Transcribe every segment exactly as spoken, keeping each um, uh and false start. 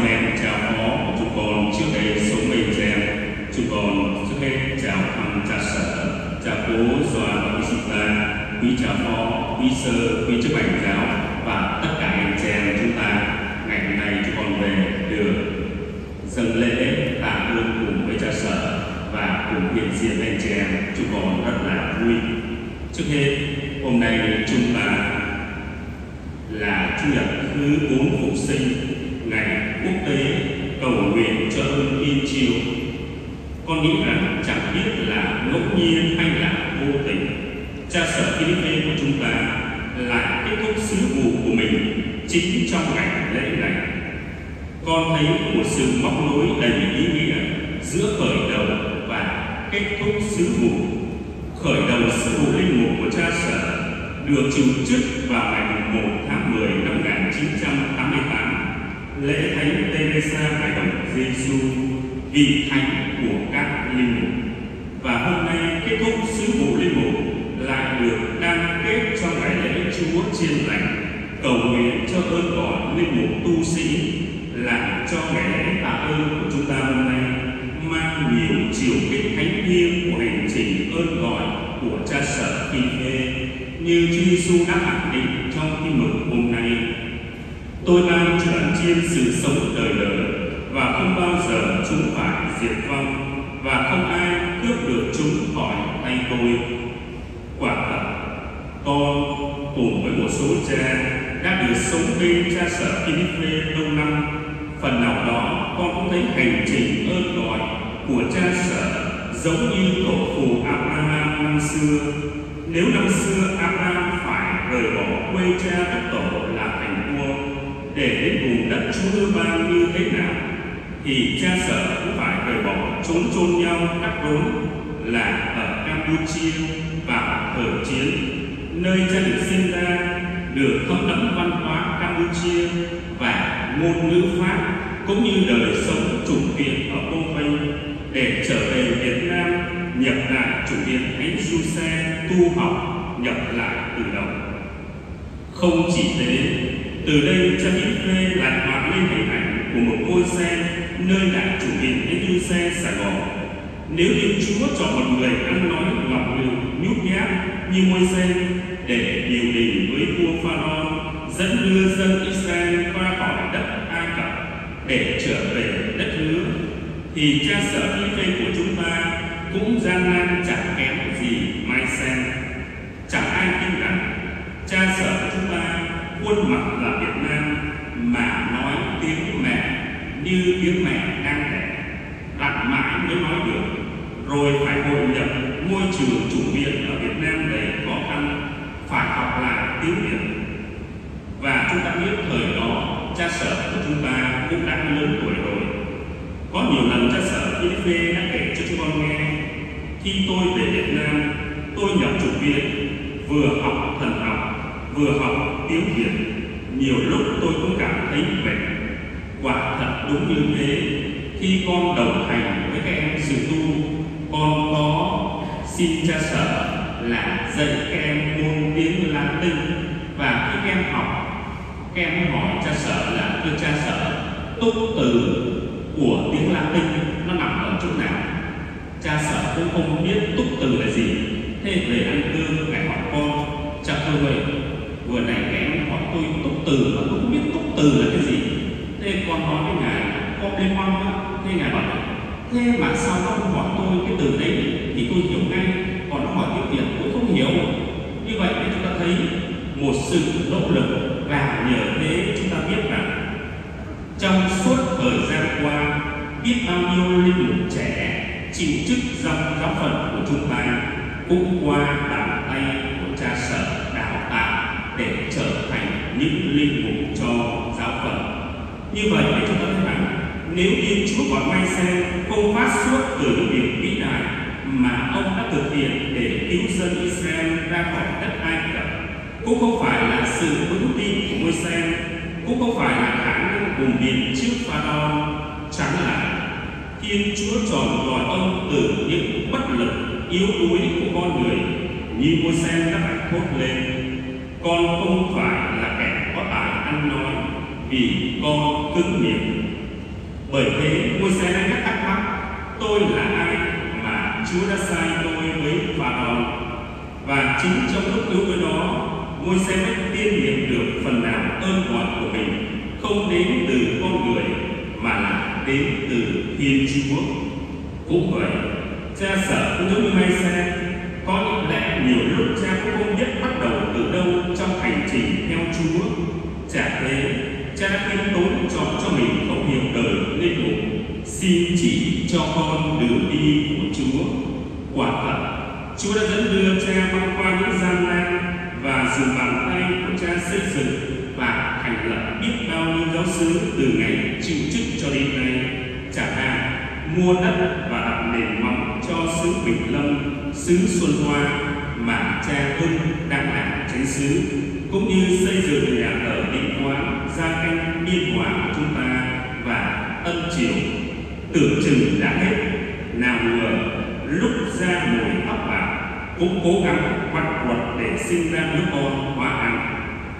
anh em chào phó của chúng con trước đây xuống mây xem. Chúng con trước hết chào thăm cha sở, cha cố Doan và quý sĩ ta, quý cha phó, quý sơ, quý chức hành giáo và tất cả anh chị em chúng ta. Ngày hôm nay chúng con về được dâng lễ tạ ơn cùng với cha sở và cùng hiện diện anh chị em, chúng con rất là vui. Trước hết hôm nay chúng ta là Chủ nhật thứ bốn Phục sinh, ngày quốc tế cầu nguyện cho ơn Thiên Chiều. Con nghĩ rằng chẳng biết là ngẫu nhiên hay là vô tình, cha sở Philippe của chúng ta lại kết thúc sứ vụ của mình chính trong ngày lễ này. Con thấy một sự móc nối đầy ý nghĩa giữa khởi đầu và kết thúc sứ vụ. Khởi đầu sứ vụ linh mục của cha sở được trừ chức vào ngày một tháng mười năm một nghìn chín trăm tám mươi tám, lễ Thánh Teresa Hài Đồng Giêsu, vị thánh của các linh mục. Và hôm nay kết thúc sứ vụ linh mục lại được đan kết trong ngày lễ Chúa Chiên Lành, cầu nguyện cho ơn gọi linh mục tu sĩ, làm cho ngày lễ tạ ơn của chúng ta hôm nay mang nhiều chiều kích thánh thiêng của hành trình ơn gọi của cha sở Philippe, như Chúa Giêsu đã khẳng định trong Tin mừng hôm nay: tôi ban cho đàn chiên sự sống đời đời, và không bao giờ chúng phải diệt vong, và không ai cướp được chúng khỏi tay tôi. Quả thật, con cùng với một số cha đã được sống bên cha sở Philippe lâu năm. Phần nào đó con cũng thấy hành trình ơn gọi của cha sở giống như tổ phụ Abraham năm xưa. Nếu năm xưa Abraham phải rời bỏ quê cha đất tổ là thành vua để đến vùng đất Chúa hứa ban như thế nào, thì cha sở cũng phải rời bỏ chốn chôn nhau đắp đốn là ở Campuchia vào thời chiến, nơi cha được sinh ra, được thấm đẫm văn hóa Campuchia và ngôn ngữ Pháp, cũng như đời sống chủng viện ở Phnom Penh, để trở về Việt Nam nhập lại chủ viện Thánh Giuse tu học, nhập lại từ đầu. Không chỉ thế, từ đây cha Philippe lại hoạt lên hình ảnh của một ngôi sen nơi đại chủ viện Thánh Giuse Sài Gòn. Nếu Thiên Chúa chọn một người ăn nói lỏng lẻo nhút nhát như ngôi sen để điều đình với vua Pharaoh, dẫn đưa dân Israel qua khỏi đất Ai Cập để trở về đất hứa, thì cha sở Philippe của chúng ta cũng gian nan chẳng kém gì Mai Sen. Chẳng ai tin rằng cha sở của chúng ta khuôn mặt là Việt Nam mà nói tiếng mẹ như tiếng mẹ đang đẻ, đặt mãi mới nói được, rồi phải hội nhập môi trường chủ viện ở Việt Nam đầy khó khăn, phải học lại tiếng Việt. Và chúng ta biết thời đó cha sở của chúng ta cũng đã lớn tuổi rồi. Có nhiều lần cha sở Philippe đã kể cho chúng con nghe: khi tôi về Việt Nam, tôi nhập chủ viện, vừa học thần học, vừa học tiếng Việt. Nhiều lúc tôi cũng cảm thấy mệt. Quả thật đúng như thế, khi con đồng hành với các em sự tu, con có xin cha sở là dạy các em môn tiếng Latin. Và khi các em học, các em hỏi cha sở là: thưa cha sở, túc từ của tiếng Latin nó nằm ở chỗ nào? Cha sở cũng không biết túc từ là gì. Thế về ăn cơm ngài hỏi con: cha tôi ơi, vừa nãy các em hỏi tôi túc từ mà tôi không biết túc từ là cái gì. Thế con nói với ngài: con lên mong á. Thế ngài bảo: thế mà sao nó không hỏi tôi cái từ đấy thì tôi hiểu ngay, còn nó hỏi tiếng Việt tôi không hiểu. Như vậy thì chúng ta thấy một sự nỗ lực, và nhờ thế chúng ta biết rằng trong suốt thời gian qua, biết bao nhiêu linh mục trẻ chịu chức dòng giáo phận của chúng ta cũng qua bàn tay của cha sở đào tạo để trở thành những linh mục cho giáo phận. Như vậy để chúng ta thấy rằng nếu Thiên Chúa gọi Mai Sen không phát xuất từ những việc vĩ đại mà ông đã thực hiện để cứu dân Israel ra khỏi đất Ai Cập, cũng không phải là sự vững tin của ngôi sen, cũng không phải là khả năng vùng biển trước Pharaoh. Chẳng lại Thiên Chúa chọn gọi ông từ những bất lực yếu đuối của con người, như ngôi sen đã phải thốt lên: con không phải là kẻ có tài ăn nói, vì con cứng miệng, Bởi thế Môi-se đã thắc mắc, tôi là ai mà Chúa đã sai tôi với Pharaoh? Và chính trong lúc yếu đuối đó, Môi-se mới tiên nghiệm được phần nào ơn gọi của mình không đến từ con người mà là đến từ Thiên Chúa. Cũng vậy, cha Sở cũng giống như Môi-se, có những lẽ nhiều lúc cha cũng không biết bắt đầu từ đâu trong hành trình theo Chúa. Chả thế, cha đã khiêm tốn chọn cho mình khẩu hiệu đời linh mục: xin chỉ cho con đường đi của Chúa. Quả thật, Chúa đã dẫn đưa cha băng qua những gian nan và dùng bàn tay của cha xây dựng và thành lập biết bao nhiêu giáo xứ từ ngày chịu chức cho đến nay. Chẳng hạn mua đất và đặt nền móng cho xứ Bình Lâm, xứ Xuân Hoa mà cha Hưng đang làm chánh xứ, cũng như xây dựng nhà thờ Định Quán, Gia Canh, Biên Hòa của chúng ta và Ân Triều. Tưởng chừng đã hết, nào ngờ lúc ra mồi tóc bạc cũng cố gắng quặt quật để sinh ra đứa con hóa ăn.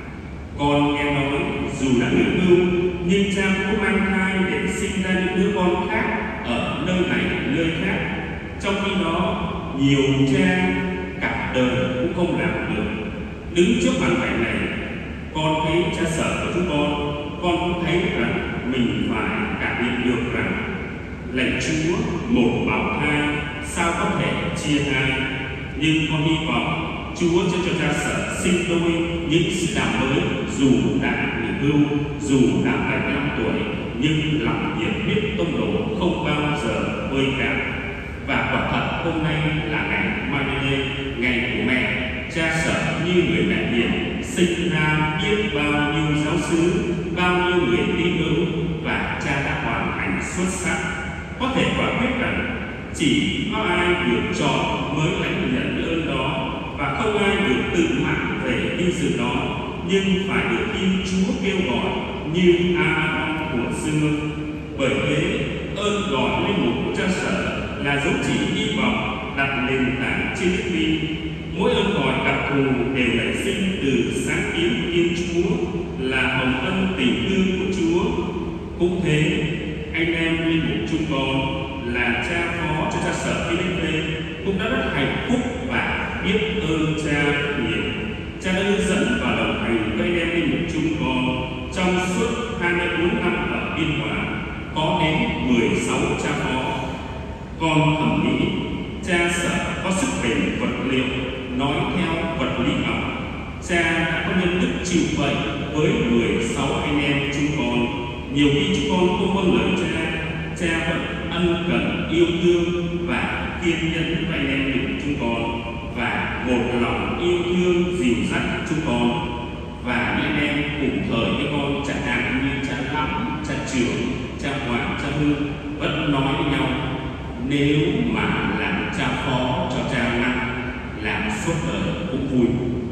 Con nghe nói dù đã nghỉ hưu nhưng cha cũng mang thai để sinh ra những đứa con khác ở nơi này nơi khác. Trong khi đó nhiều cha cả đời cũng không làm được. Đứng trước hoàn cảnh này, con thấy cha Sở của chúng con, con cũng thấy rằng mình phải cảm nhận được rằng lạy Chúa, một bào thai sao có thể chia hai. Nhưng con hy vọng Chúa sẽ cho cha Sở sinh đôi những sự đảm mới, dù đã nghỉ hưu, dù đã bảy mươi lăm tuổi, nhưng lòng nhiệt huyết tông đồ không bao giờ vơi cạn. Và quả thật hôm nay là ngày Mai Lê, ngày của mẹ. Cha Sở như người mẹ hiền, sinh ra biết bao nhiêu giáo xứ, bao nhiêu người tín hữu, và cha đã hoàn thành xuất sắc. Có thể quả quyết rằng chỉ có ai được chọn mới lãnh nhận ơn đó, và không ai được tự mãn về vinh dự đó, nhưng phải được Thiên Chúa kêu gọi như Aaron của xưa. Bởi thế ơn gọi linh mục của cha Sở là dấu chỉ hy vọng đặt nền tảng trên đức tin. Mỗi ơn gọi đặc thù đều nảy sinh từ sáng kiến của Thiên Chúa, là hồng ân tình thương của Chúa. Cũng thế, anh em linh mục chúng con là cha phó cho cha Sở Philippe cũng đã rất hạnh phúc và biết ơn cha rất nhiều. Cha đã hướng dẫn và đồng hành với anh em linh mục chúng con trong suốt hai mươi bốn năm ở Biên Hòa, có đến mười sáu cha phó. Con thầm nghĩ cha Sở có sức bền vật liệu, nói theo vật lý học. Cha đã có nhân đức chịu vậy với mười sáu anh em chúng con. Nhiều khi chúng con không vâng lời cha, cha vẫn ân cần yêu thương và kiên nhẫn với anh em mình chúng con, và một lòng yêu thương dìu dắt chúng con. Và những anh em cùng thời với con, chẳng hạn như cha Lắm, cha Trường, cha Hoàng, cha Hưng vẫn nói với nhau: nếu mà làm cha phó cho cha Năng, làm suốt đời cũng vui.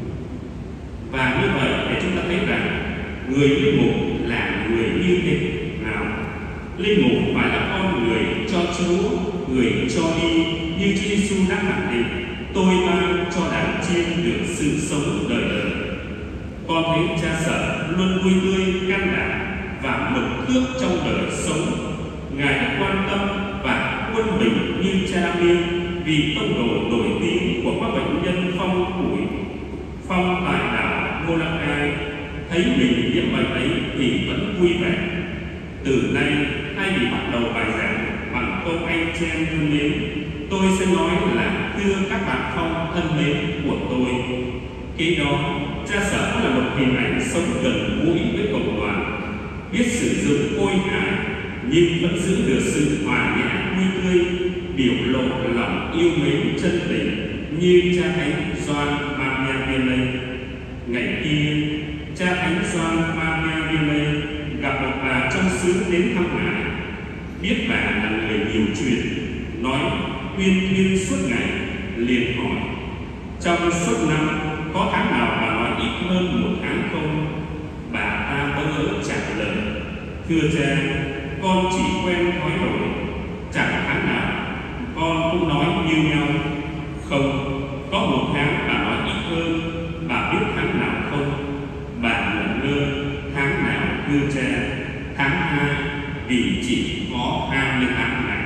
Và như vậy để chúng ta thấy rằng người linh mục là người như thế nào. Linh mục phải là con người cho Chúa, người cho đi, như Chúa Giêsu đã khẳng định: tôi ban cho đàn chiên được sự sống đời đời. Con thấy cha Sở luôn vui tươi, can đảm và mực thước trong đời sống. Ngài đã quan tâm và quân bình như cha Miên vì tông đồ nổi tiếng của các bệnh nhân phong củi phong tại đảo Molokai. Thấy mình nhiễm bệnh ấy thì vẫn vui vẻ. Từ nay, thay vì bắt đầu bài giảng bằng câu anh chen thân mến, tôi sẽ nói là thưa các bạn phong thân mến của tôi. Kế đó, cha Sở là một hình ảnh sống gần gũi với cộng đoàn, biết sử dụng khôi hài nhưng vẫn giữ được sự hòa nhã vui tươi, biểu lộ lòng yêu mến chân tình như cha Thánh Gioan Maria Vianney. Ngày kia, cha Thánh Gioan Maria Vianney gặp một bà trong xứ đến thăm ngài. Biết bà là người nhiều chuyện, nói uyên thuyên suốt ngày, liền hỏi: trong suốt năm có tháng nào bà nói ít hơn một tháng không? Bà ta bỡ ngỡ trả lời: thưa cha, con chỉ quen nói rồi, chẳng tháng nào con cũng nói như nhau. Không, có một tháng bà nói ít hơn, bà biết tháng nào không? Bà ngẩn ngơ: tháng nào thưa cha? Tháng hai, vì chỉ có hai mươi tám ngày.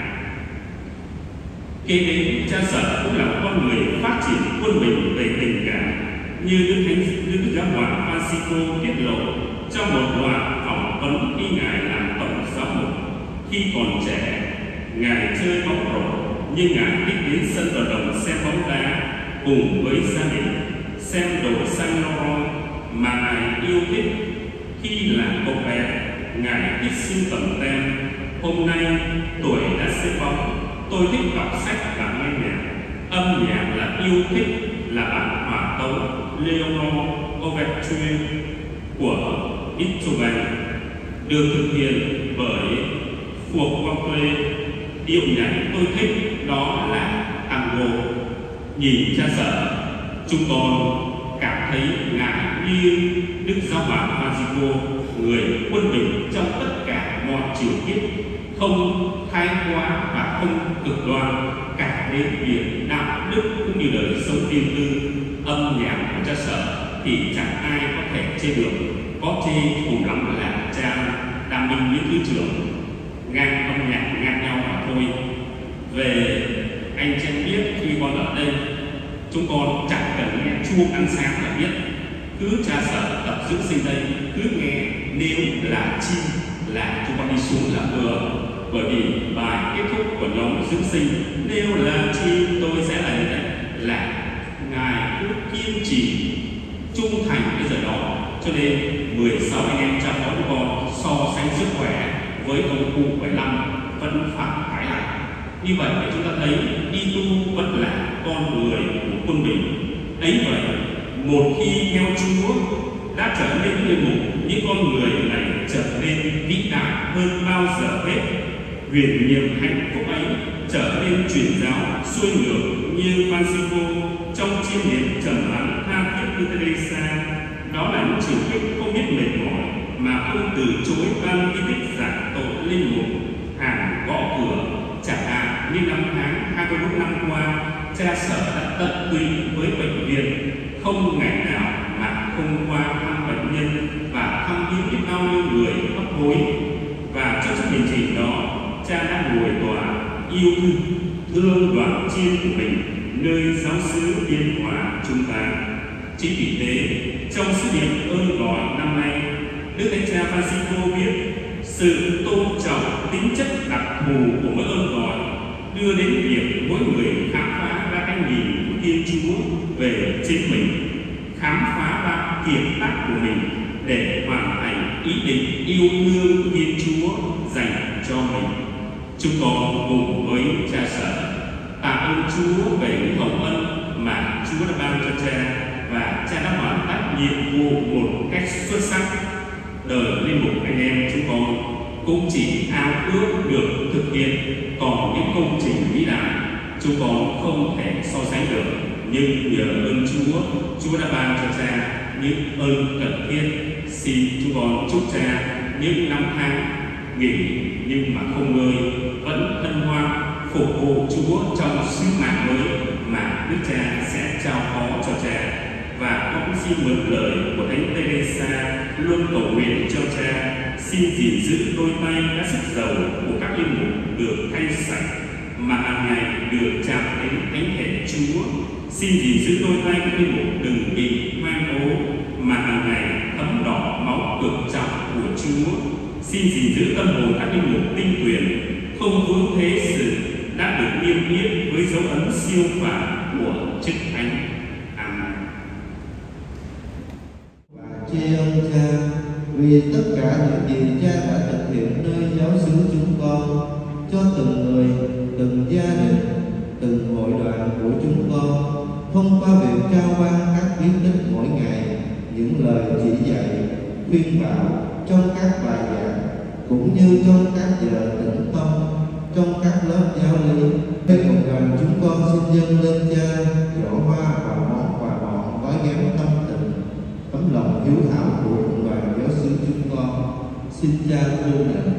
Kế đến, cha Sở cũng là một con người phát triển quân bình về tình cảm, như Đức Thánh Đức Giáo hoàng Francisco tiết lộ trong một loạt phỏng vấn khi ngài làm tổng giám mục. Khi còn trẻ, ngài chơi bóng rổ, nhưng ngài thích đến sân vận động xem bóng đá cùng với gia đình, xem đội Saint Laurent mà ngài yêu thích. Khi là cậu bé, ngài thích sưu tầm tem. Hôm nay tuổi đã xếp bóng, tôi thích đọc sách và nghe nhạc. Âm nhạc là yêu thích, là bản hòa tấu Leonore Overture của Beethoven được thực hiện bởi Furtwängler. Điệu nhạc tôi thích đó là tango. Nhìn cha Sở, chúng con cảm thấy ngài như Đức Giáo hoàng Francisco, người quân bình trong tất cả mọi chiều tiết, không thái quá và không cực đoan, cả đến việc đạo đức cũng như đời sống riêng tư. Âm nhạc của cha Sở thì chẳng ai có thể chê được, có chê cùng lắm là cha Đàm Minh Nguyễn Thứ trưởng ngang âm nhạc ngang nhau mà thôi. Về anh chị biết, khi con ở đây chúng con chẳng cần nghe chuông ăn sáng là biết, cứ cha Sở tập dưỡng sinh đây, cứ nghe nếu là chi là chúng con đi xuống là vừa. Bởi vì bài kết thúc của nhóm dưỡng sinh nếu là chi tôi sẽ là như thế, là ngài cứ kiên trì trung thành cái giờ đó. Cho nên mười sáu anh em cha phó của con so sánh sức khỏe với ông cụ bảy mươi lăm vẫn phải cãi lại. Như vậy để chúng ta thấy đi tu vẫn là con người của quân bình. Ấy vậy, một khi theo Chúa đã trở nên linh mục, những con người này trở nên vĩ đại hơn bao giờ hết. Huyền nhiệm hạnh phúc ấy trở nên truyền giáo xuôi ngược như Francisco trong chiêm niệm trầm lắng tha thiết như Teresa. Đó là những chiều thức không biết mệt mỏi mà không từ chối ban di tích giảng tội linh mục. Hàng gõ cửa, chẳng hạn như năm tháng hai mươi mốt năm qua, cha Sở đã tận tụy với bệnh viện, không ngày nào mà không qua thăm bệnh nhân và thăm viếng biết bao nhiêu người hấp hối. Và trong suốt hành trình đó, cha đã ngồi tòa yêu thương thương đoàn chiên của mình nơi giáo xứ Biên Hòa chúng ta. Chính vì thế, trong sứ điệp ơn gọi năm nay, Đức Thánh Cha Francisco viết sự tôn trọng tính chất đặc thù của mỗi ơn gọi đưa đến việc mỗi người khám phá ra cái nhìn của Thiên Chúa về chính mình, khám phá ra kiệt tác của mình để hoàn thành ý định yêu thương của Thiên Chúa dành cho mình. Chúng con cùng với cha Sở tạ ơn Chúa về những hồng ân mà Chúa đã ban cho cha, và cha đã hoàn tất nhiệm vụ một cách xuất sắc. Đời linh mục anh em chúng con cũng chỉ ao ước được thực hiện, còn những công trình vĩ đại chúng con không thể so sánh được. Nhưng nhờ ơn Chúa, Chúa đã ban cho cha những ơn cần thiết. Xin chúng con chúc cha những năm tháng nghỉ nhưng mà không ngơi, vẫn hân hoan phục vụ Chúa trong sứ mạng mới mà Đức Cha sẽ trao phó cho cha. Và con cũng xin mượn lời của Thánh Teresa luôn cầu nguyện cho cha xin gìn giữ đôi tay đã sức dầu của các linh mục được thay sạch, mà hàng ngày được chạm đến thánh thể Chúa. Xin gìn giữ đôi tay các linh mục đừng bị hoang ố, mà hàng ngày thấm đỏ máu cực trọng của Chúa. Xin gìn giữ tâm hồn các linh mục tinh tuyền, không vướng thế sự đã được niêm yết với dấu ấn siêu phàm của chức thánh. Amen. Và tri ân cha vì tất cả những gì cha đã thực hiện nơi giáo xứ chúng con, cho từng người, từng gia đình, từng hội đoàn của chúng con, thông qua việc trao ban các bí tích mỗi ngày, những lời chỉ dạy, khuyên bảo trong các bài giảng, cũng như trong các giờ tĩnh tâm, trong các lớp giáo lý. Đây cộng đoàn chúng con xin dâng lên cha giỏ hoa và món quà ngọt gói ghém tâm tình, tấm lòng hiếu thảo của cộng đoàn giáo xứ chúng con. Xin cha thu nhận.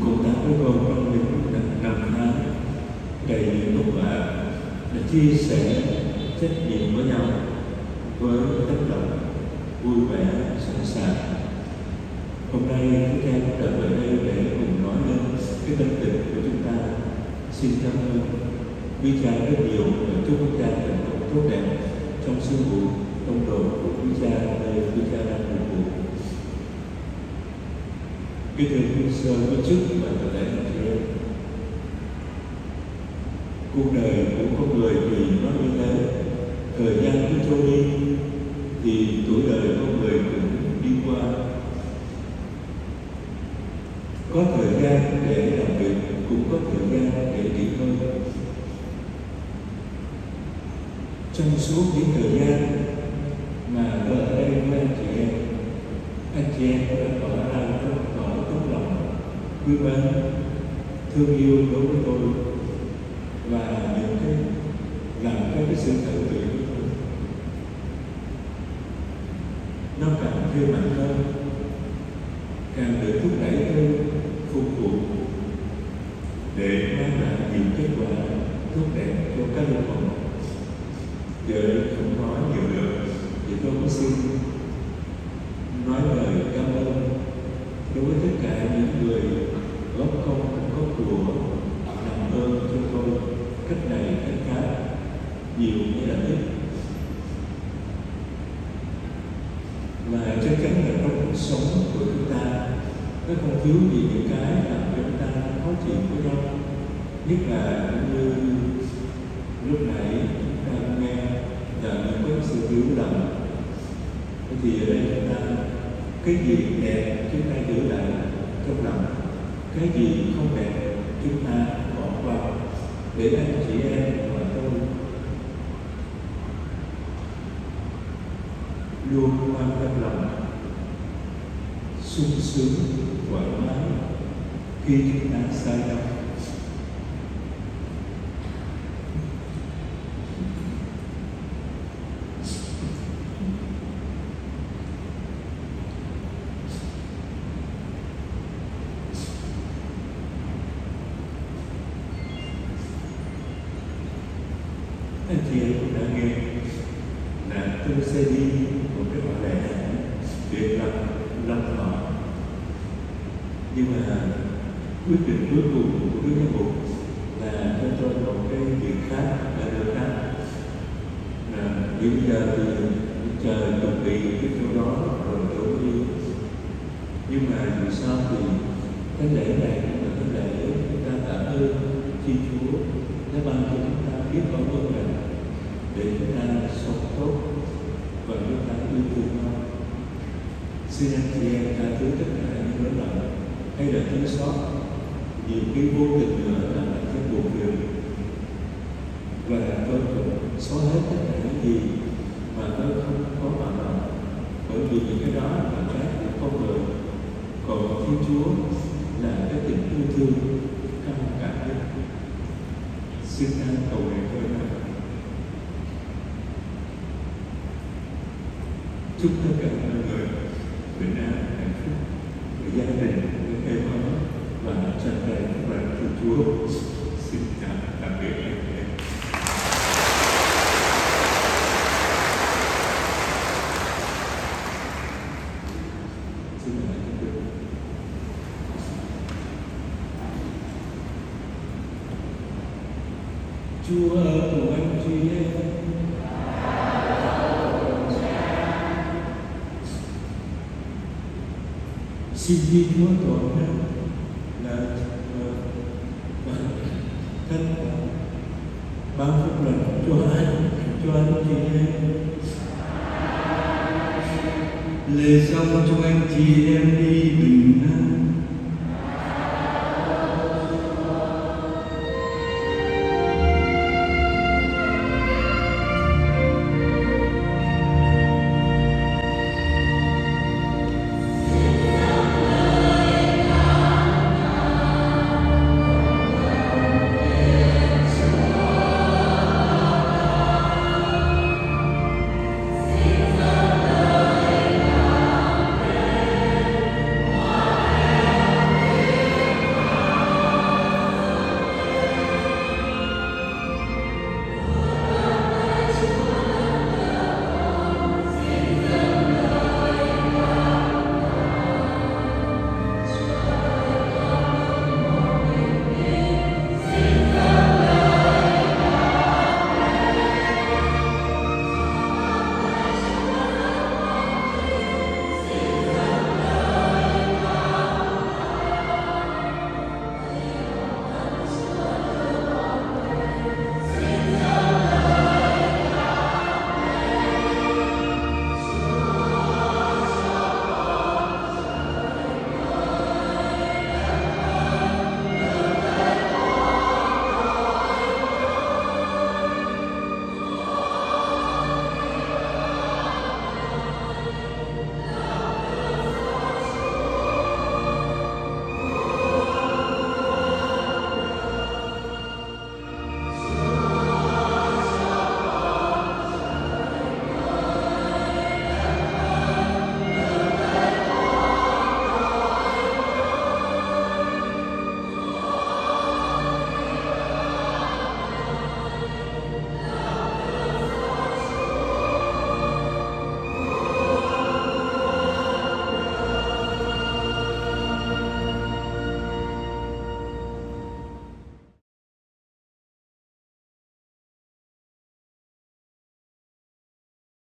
công tác với con trong những năm tháng đầy vất vả, để chia sẻ trách nhiệm với nhau với tấm lòng vui vẻ sẵn sàng. Hôm nay chúng ta đã ở đây để cùng nói lên cái tâm tình của chúng ta. Xin cảm ơn quý cha rất nhiều và chúc quý cha thành công tốt đẹp trong sứ vụ công đồ của quý cha nơi quý cha đang phục vụ. Kính thưa quý sơ quý chức và toàn thể anh chị em, cuộc đời của con người thì nó như thế, thời gian cứ trôi đi thì tuổi đời con người cũng đi qua. Có thời gian để làm việc, cũng có thời gian để nghỉ ngơi. Trong suốt những thời gian mà ở đây với anh chị em, anh chị em đã tỏ ra rất tỏ tấm lòng quý mến, thương yêu đối với tôi và những cái làm cho cái sự tự nguyện của tôi nó càng thêm mạnh hơn, càng được thúc đẩy tôi phục vụ để mang lại những kết quả tốt đẹp cho các linh hồn. Giờ đây không nói nhiều nữa, thì tôi cũng xin nói lời cảm ơn đối với tất cả những người góp công góp của làm ơn cho tôi cách này cách khác, nhiều như là ít. Mà chắc chắn là trong cuộc sống của chúng ta nó không thiếu gì những cái làm cho chúng ta khó chịu với nhau, nhất là như lúc nãy chúng ta nghe là mình có sự hiểu lầm. Thì ở đây chúng ta cái gì đẹp chúng ta giữ lại trong lòng, cái gì không đẹp chúng ta bỏ qua, để anh chị em và tôi luôn mang tâm lòng sung sướng thoải mái khi chúng ta sai lầm. Anh chị em cũng đã nghe là tôi sẽ đi một cái họ lẽ việc làm lâm họ, nhưng mà quyết định cuối cùng của Đức Giám Mục là cho tôi một cái việc khác, là điều khác. Là như bây giờ thì chờ chuẩn bị cái chỗ đó rồi tôi đi, nhưng mà dù sao thì cái lễ này cũng là cái lễ chúng ta tạ ơn Thiên Chúa đã ban cho chúng ta biết bao ơn rằng để chúng ta sống tốt và chúng ta yêu thương nhau. Xin anh chị em tha thứ tất cả những lỗi lầm hay là thiếu sót, nhiều khi vô tình nữa là cái buồn phiền, và tôi cũng xóa hết tất cả những gì mà tôi không có mà lòng, bởi vì những cái đó là cái của con người, còn Thiên Chúa là cái tình yêu thương cao cả nhất. Xin anh cầu nguyện với nhau. Chúc tất cả mọi người bình an, hạnh phúc, với gia đình, với êm ấm và tràn đầy các bạn Thiên Chúa. Xin chào tạm biệt anh em. Xin mời anh em. Chúa của anh chị em, xin Thiên Chúa tỏ ra là thân ban phúc lành cho anh, cho anh chị em. Lễ xong cho anh chị em đi bình